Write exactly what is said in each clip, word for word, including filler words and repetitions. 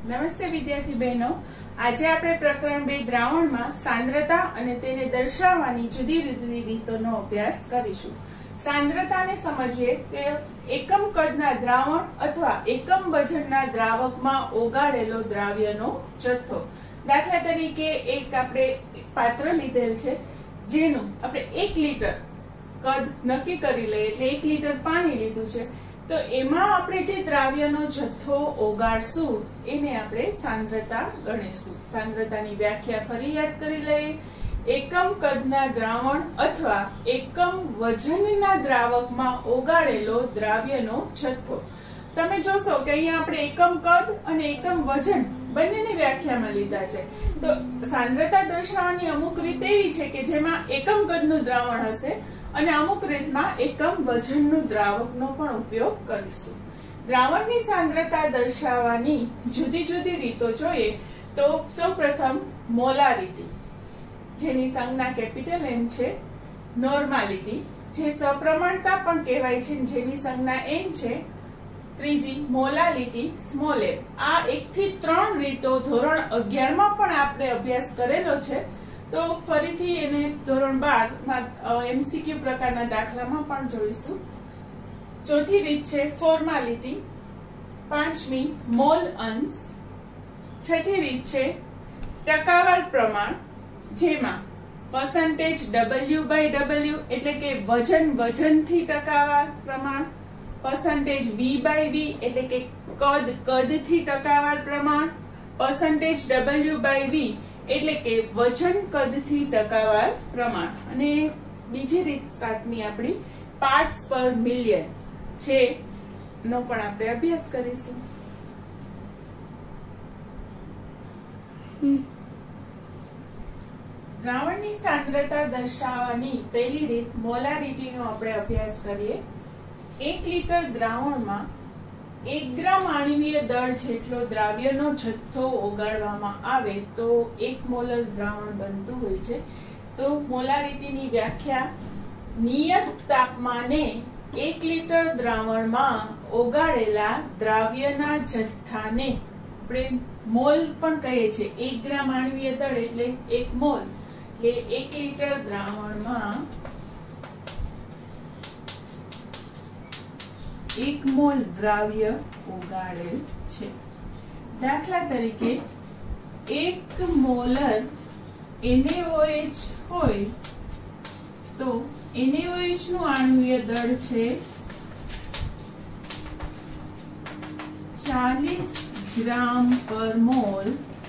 નમસ્તે વિદ્યાર્થી બહેનો, આજે આપણે પ્રકરણ બે દ્રાવણમાં સાંદ્રતા અને તેને દર્શાવવાની જુદી જુદી રીતોનો અભ્યાસ કરીશું. સાંદ્રતાને સમજીએ કે એકમ કદના દ્રાવણ અથવા એકમ વજનના દ્રાવકમાં ઓગાળેલો દ્રાવ્યનો જથ્થો. દાખલા તરીકે એક આપણે પાત્ર લીધેલ છે જેનું આપણે એક લીટર કદ નક્કી કરી લઈએ, એટલે એક લીટર પાણી લીધું છે, તો એમાં આપણે જે દ્રાવ્યનો જથ્થો ઓગાળશું એને આપણે સાંદ્રતા ગણીશું. સાંદ્રતાની વ્યાખ્યા ફરી યાદ કરી લઈએ. એકમ કદના દ્રાવણ અથવા એકમ વજનના દ્રાવકમાં ઓગાળેલો દ્રાવ્યનો જથ્થો. તમે જોશો કે અહીંયા આપણે એકમ કદ અને એકમ વજન બંનેની વ્યાખ્યામાં લીધા છે. તો સાંદ્રતા દર્શાવવાની અમુક રીત એવી છે કે જેમાં એકમ કદનું દ્રાવણ હશે અને અમુક રીતમાં એકમ વજનનું દ્રાવકનો પણ ઉપયોગ કરીશું. દ્રાવણની સાંદ્રતા દર્શાવવાની જુદી જુદી રીતો જોઈએ તો સૌપ્રથમ મોલારિટી, જેની સંજ્ઞા કેપિટલ એમ છે. નોર્માલિટી, જે સપ્રમાણતા પણ કહેવાય છે, જેની સંજ્ઞા એન છે. ત્રીજી મોલાલિટી, સ્મોલ એમ. આ એક થી ત્રણ રીતો ધોરણ અગિયાર માં પણ આપણે અભ્યાસ કરેલો છે, તો ફરીથી એને ધોરણ બાર માં એમસીક્યુ પ્રકારના દાખલામાં પણ જોઈશું. ચોથી રીત છે ફોર્માલિટી. પાંચમી મોલ અંશ. છઠ્ઠી રીત છે ટકાવાર પ્રમાણ, જેમાં પર્સન્ટેજ ડબલ્યુ બાય ડબલ્યુ એટલે કે વજન વજનથી ટકાવાર પ્રમાણ, પર્સન્ટેજ વી બાય વી એટલે કે કદ કદથી ટકાવાર પ્રમાણ, પર્સન્ટેજ ડબલ્યુ બાય વી એટલે કે વજન કદથી ટકાવાર પ્રમાણ, અને બીજી રીત સાતમી આપણી પાર્ટ્સ પર મિલિયન છે નો પણ આપણે અભ્યાસ કરીશું. દ્રાવણની સાંદ્રતા દર્શાવવાની પહેલી રીત મોલારિટીનો આપણે અભ્યાસ કરીએ. એક લીટર દ્રાવણમાં એક ગ્રામ આણ્વીય દળ જેટલો દ્રાવ્યનો જથ્થો ઓગાળવામાં આવે તો એક મોલર દ્રાવણ બનતું હોય છે. તો મોલારિટીની વ્યાખ્યા: નિયત તાપમાને એક લીટર દ્રાવણમાં ઓગાળેલા દ્રાવ્યના જથ્થાને આપણે મોલ પણ કહીએ છીએ. એક ગ્રામ આણ્વીય દળ એટલે એક મોલ, એટલે એક લીટર દ્રાવણમાં એક મોલ દ્રાવ્ય ઓગાળેલ છે. દાખલા તરીકે એક મોલર એનએઓએચ હોય તો એનએઓએચ નું આણ્વીય દળ છે ચાલીસ ગ્રામ પર મોલ.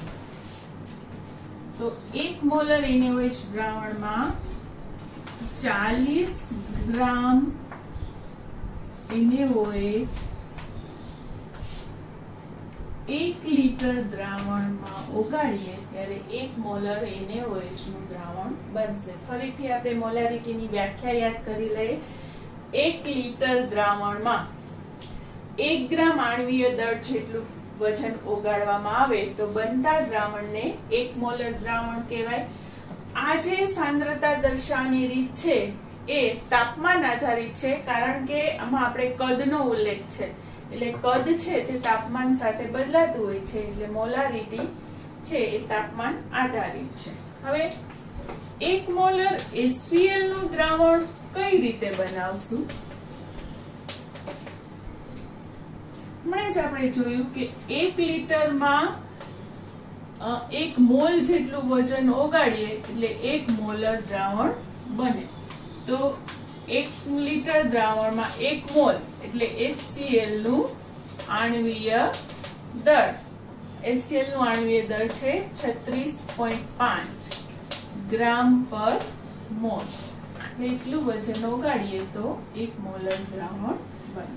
તો એક મોલર એનએઓએચ દ્રાવણમાં ચાલીસ ગ્રામ એનએઓએચ એક લીટર દ્રાવણમાં ઓગાળીએ ત્યારે એક મોલર એનએઓએચ નું દ્રાવણ બનશે. ફરીથી આપણે મોલારિટીની વ્યાખ્યા યાદ કરી લઈએ. એક લીટર દ્રાવણમાં એક ગ્રામ આણ્વીય દળ જેટલું વજન ઓગાળવામાં આવે તો બનતા દ્રાવણને એક મોલર દ્રાવણ કહેવાય. આ જે સાંદ્રતા દર્શાવવાની રીત છે એ તાપમાન આધારિત છે, કારણ કે આમાં આપણે કદનો ઉલ્લેખ છે, એટલે કદ છે તે તાપમાન સાથે બદલાતું હોય છે, એટલે મોલારિટી છે એ તાપમાન આધારિત છે. હવે એક મોલર એચસીએલ નું દ્રાવણ કઈ રીતે બનાવશું? હમણાં જ આપણે જોયું કે એક લીટરમાં એક મોલ જેટલું વજન ઓગાળીએ એટલે એક મોલર દ્રાવણ બને. તો એક લીટર દ્રાવણમાં એક મોલ એટલે એચસીએલ નું આણ્વીય દળ. એચસીએલ નું આણ્વીય દળ છે છત્રીસ પોઈન્ટ પાંચ ગ્રામ પર મોલ. એટલું વજન ઓગાળીએ તો એક મોલર દ્રાવણ બને.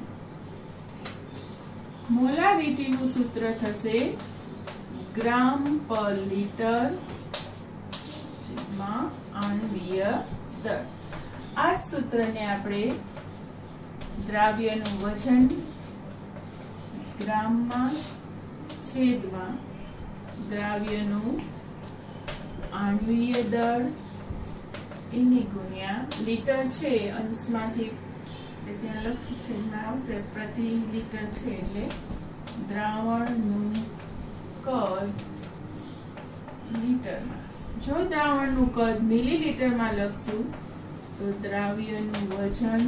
મોલારિટીનું સૂત્ર થશે ગ્રામ પર લીટર માં આણ્વીય દળ. આ સૂત્રને આપણે દ્રાવ્યનું વજન ગ્રામમાં છેદમાં દ્રાવ્યનું આણ્વીય દળ એની ગુણ્યા લીટર છે અંશમાંથી ત્યાં લખશું, છેદમાં આવશે પ્રતિ લીટર છે એટલે દ્રાવણનું કદ લીટરમાં. જો દ્રાવણનું કદ મિલીલીટરમાં લખશું તો દ્રાવ્યનું વજન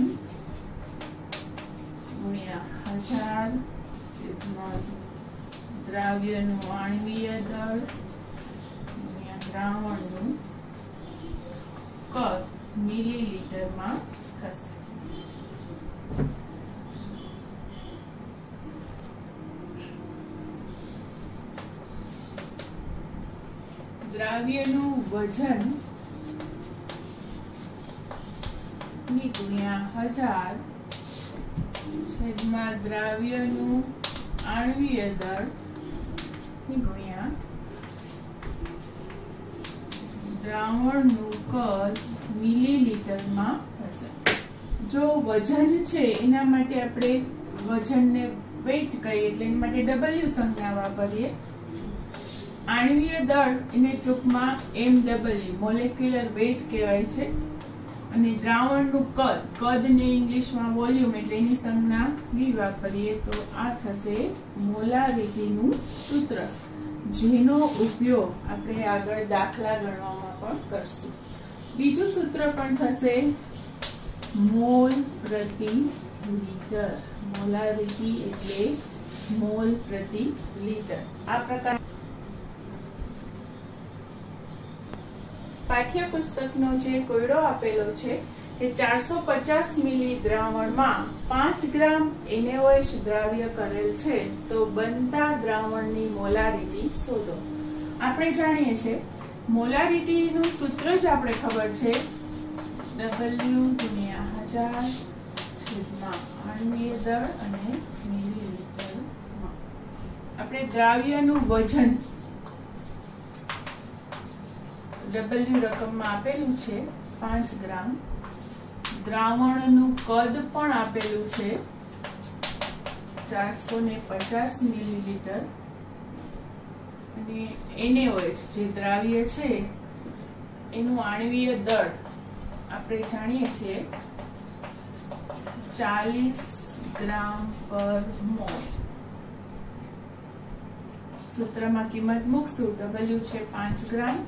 ગુણ્યા હજાર છેદમાં દ્રાવ્યનું આણ્વીય દળ ગુણ્યા દ્રાવણનું કદ મિલીલીટરમાં થશે. દ્રાવ્યનું વજન ની ગુણ્યા હજાર છેદમાં દ્રાવ્યનું આણ્વીય દળ ની ગુણ્યા દ્રાવણનું કદ મિલીલીટરમાં હશે. જો વજન છે એના માટે આપણે વજનને વેઇટ કહીએ એટલે એના માટે ડબલ્યુ સંજ્ઞા વાપરીએ. આણ્વીય દળ એને ટૂંકમાં એમ ડબલ્યુ મોલેક્યુલર વેઇટ કહેવાય છે. અને દ્રાવણનું કદ કદને ઇંગ્લિશમાં વોલ્યુમ એટલે એની સંજ્ઞા વી વાપરીએ તો આ થશે મોલારિટીનું સૂત્ર, જેનો ઉપયોગ આપણે આગળ દાખલા ગણવામાં પણ કરશું. બીજું સૂત્ર પણ થશે મોલ પ્રતિ લિટર. મોલારિટી એટલે મોલ પ્રતિ લિટર. આ પ્રકાર પાઠ્યપુસ્તકનો જે કોયડો આપેલો છે એ ચારસો પચાસ મિલી દ્રાવણમાં પાંચ ગ્રામ એનએઓએચ દ્રાવ્ય કરેલ છે તો બનતા દ્રાવણની મોલારિટી શોધો. આપણે જાણીએ છીએ મોલારિટીનું સૂત્ર જ આપણે ખબર છે ડબલ્યુ ગુણ્યા હજાર છેદમાં આણ્વીય દળ અને મિલીલીટરમાં. આપણે દ્રાવ્યનું વજન ડબલ્યુ રકમમાં આપેલું છે પાંચ ગ્રામ. દ્રાવણનું કદ પણ આપેલું છે ચારસો ને પચાસ મિલીલીટર. અને એનએઓએચ જે દ્રાવ્ય છે એનું આણ્વીય દળ આપણે જાણીએ છીએ ચાલીસ ગ્રામ પર મોલ. સૂત્રમાં કિંમત મૂકશું. ડબલ્યુ છે પાંચ ગ્રામ,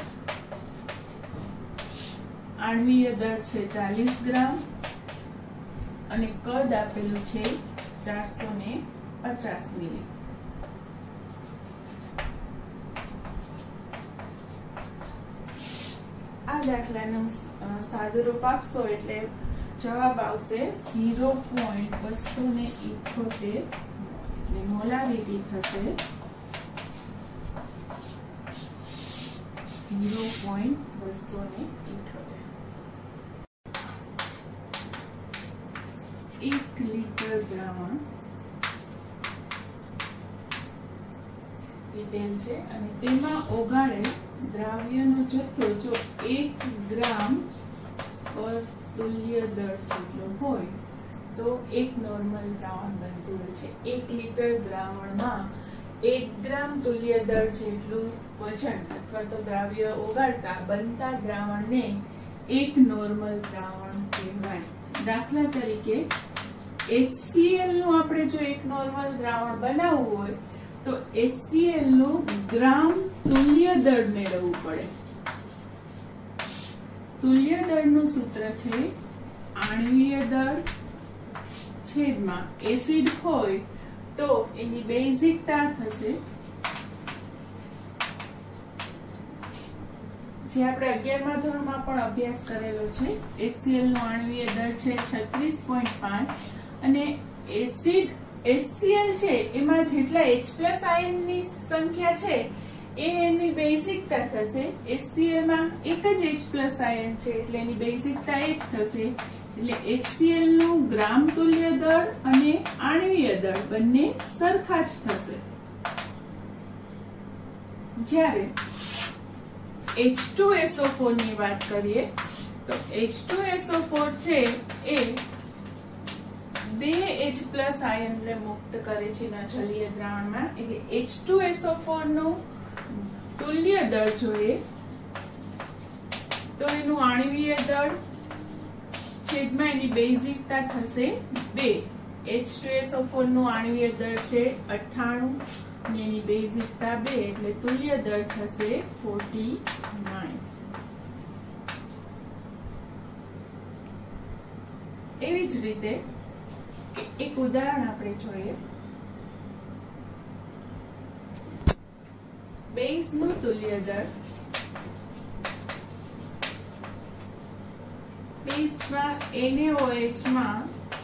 આણ્વીય દળ છે ચાલીસ ગ્રામ અને કદ આપેલું છે ચારસો ને પચાસ મિલી. આ દાખલાનું સાદુરૂપ આપશો એટલે જવાબ આવશે ઝીરો પોઈન્ટ બસો ને ઇઠોતેર. એટલે મોલારિટી થશે ઝીરો પોઈન્ટ બસો ને ઇઠોતેર. એક લીટર દ્રાવણ લીધેલ છે અને તેમાં ઓગાળેલ દ્રાવ્યનો જથ્થો જો એક ગ્રામ પર તુલ્ય દળ જેટલો હોય તો એક નોર્મલ દ્રાવણ બનતું હોય છે. એક લીટર દ્રાવણમાં એક ગ્રામ તુલ્ય દળ જેટલું વજન અથવા તો દ્રાવ્ય ઓગાળતા બનતા દ્રાવણને એક નોર્મલ દ્રાવણ કહેવાય. દાખલા તરીકે એચસીએલ નું આપણે જો એક નોર્મલ દ્રાવણ બનાવવું હોય તો એચસીએલ નું ગ્રામ તુલ્ય દળ મેળવવું પડે. તુલ્ય દળનું સૂત્ર છે આણ્વીય દળ છેદમાં એસિડ હોય તો એની બેઝિકતા થશે જે આપણે અગિયારમા ધોરણમાં પણ અભ્યાસ કરેલો છે. એચસીએલ નો આણ્વીય દળ છે છત્રીસ પોઈન્ટ પાંચ અને એસિડ એચસીએલ છે એમાં જેટલા H+ આયનની સંખ્યા છે એ એની બેઝિકતા થશે. એચસીએલ માં એક જ H+ આયન છે એટલે એની બેઝિકતા એક થશે. એટલે એચસીએલ નું ગ્રામ તુલ્ય દળ અને આણ્વીય દળ બંને સરખા જ થશે. જ્યારે H two S O four ની વાત કરીએ તો H two S O four છે એ બે H+ આયનને મુક્ત કરે છે જલીય દ્રાવણમાં. એટલે H two S O four નું તુલ્ય દળ જોઈએ તો એનું આણ્વીય દળ છેદમાં એની બેઝિકતા થશે બે. H two S O four નું આણ્વીય દળ છે અઠ્ઠાણું ને એની બેઝિકતા બે એટલે તુલ્ય દળ થશે ફોર્ટી નાઇન. એવી જ રીતે એક ઉદાહરણ આપણે જોઈએ. બેઝનું તુલ્ય દળ બેઝમાં NaOH માં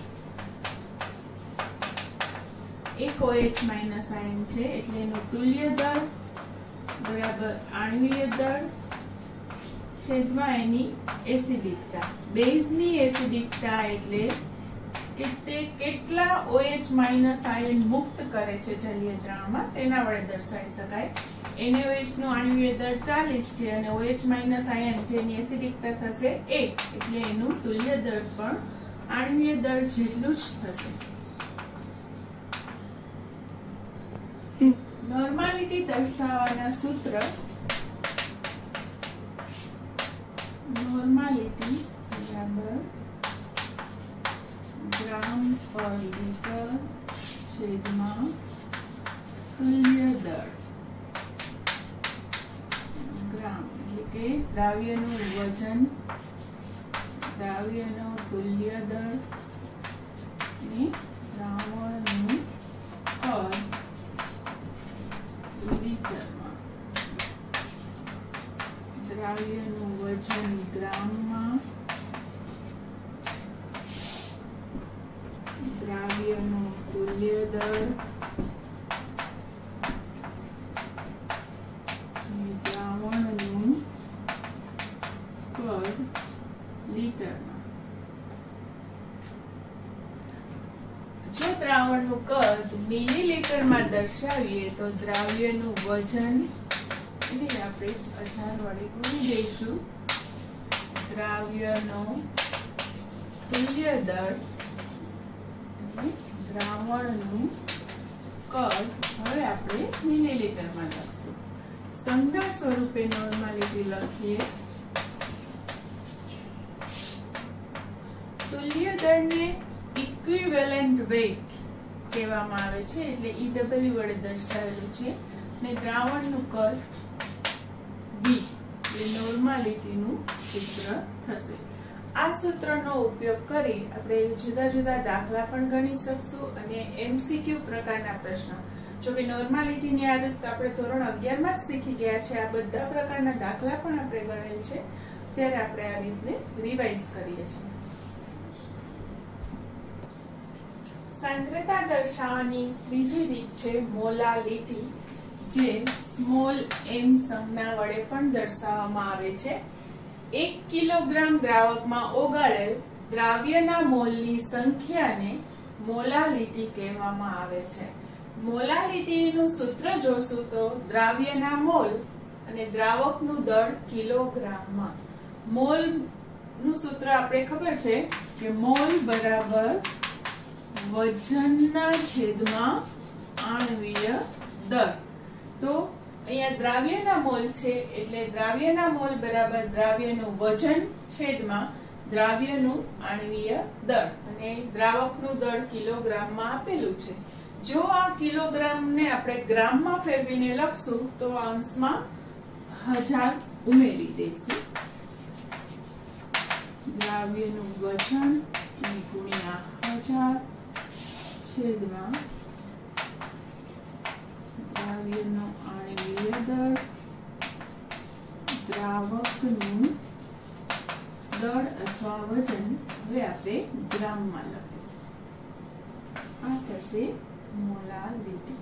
એક OH માઇનસ આયન છે એટલે એનું તુલ્ય દળ બરાબર આણ્વીય દળ છેદમાં એની એસિડિકતા. બેઝની એસિડિકતા એટલે કે તે કેટલા OH માઇનસ આયન મુક્ત કરે છે જલીય દ્રાવણમાં તેના વડે દર્શાવી શકાય. NaOH નું આણ્વીય દળ ચાલીસ છે અને OH માઇનસ આયન જેની એસિડિકતા થશે એક એટલે એનું તુલ્ય દળ પણ આણ્વીય દળ જેટલું જ થશે. નોર્માલિટી દર્શાવવાના સૂત્ર નોર્માલિટી બરાબર ગ્રામ પર લિટર છેદમાં તુલ્ય દળ ગ્રામ એટલે કે દ્રાવ્યનું વજન દ્રાવ્યનો તુલ્ય દળ ને દ્રાવણનું કદ લીટરમાં. દ્રાવ્યનું વજન ગ્રામમાં દ્રાવ્યનું તુલ્ય દળ દ્રાવણનું કદ લીટરમાં. જો દ્રાવણનું કદ મિલીલીટરમાં દર્શાવીએ તો દ્રાવ્યનું વજન એટલે આપણે હજાર વડે ગુણી દઈશું. દ્રાવ્યનો તુલ્ય દળ અને દ્રાવણનું કદ હવે આપણે મિલીલીટરમાં લખશું. સંજ્ઞા સ્વરૂપે નોર્માલિટી લખીએ. તુલ્ય દળને ઇક્વિવેલન્ટ વેટ કહેવામાં આવે છે એટલે E W વડે દર્શાવેલું છે ને દ્રાવણનું કદ V એટલે નોર્માલિટીનું સૂત્ર થશે. આ સૂત્રનો ઉપયોગ કરી આપણે જુદા જુદા દાખલા પણ ગણી શકશું અને એમસીક્યુ પ્રકારના પ્રશ્ન. જો કે નોર્માલિટીની આદત આપણે ધોરણ અગિયાર માં જ શીખી ગયા છે. આ બધા પ્રકારના દાખલા પણ આપણે ગણેલ છે ત્યારે આપણે આ રીતને રિવાઇઝ કરીએ છીએ. સાંદ્રતા દર્શાવવાની બીજી રીત છે મોલાલિટી, જે સ્મોલ m સંજ્ઞા વડે પણ દર્શાવવામાં આવે છે. એક કિલોગ્રામ દ્રાવકમાં ઓગાળેલ દ્રાવ્યના મોલની સંખ્યાને મોલાલિટી કહેવામાં આવે છે. મોલાલિટીનું સૂત્ર જોશું તો દ્રાવ્યના મોલ અને દ્રાવકનું દળ કિલોગ્રામમાં. મોલ નું સૂત્ર આપણે ખબર છે કે મોલ બરાબર વજનના છેદમાં આણ્વીય દળ. તો અહીંયા દ્રાવ્યના મોલ છે એટલે દ્રાવ્યના મોલ બરાબર દ્રાવ્યનું વજન છેદમાં દ્રાવ્યનું આણ્વીય દળ અને દ્રાવકનું દળ કિલોગ્રામમાં આપેલું છે. જો આ કિલોગ્રામને આપણે ગ્રામમાં ફેરવીને લખશું તો અંશમાં હજાર ઉમેરી દઈશું. દ્રાવ્યનું વજન ગુણ્યા હજાર છેદમાં દ્રાવ્યનો આણ્વીય દળ દ્રાવકનું દળ અથવા વજન હવે આપણે ગ્રામમાં લખીશું. આ થશે મોલાલિટી.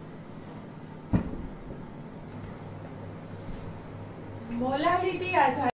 મોલાલિટી આધારિત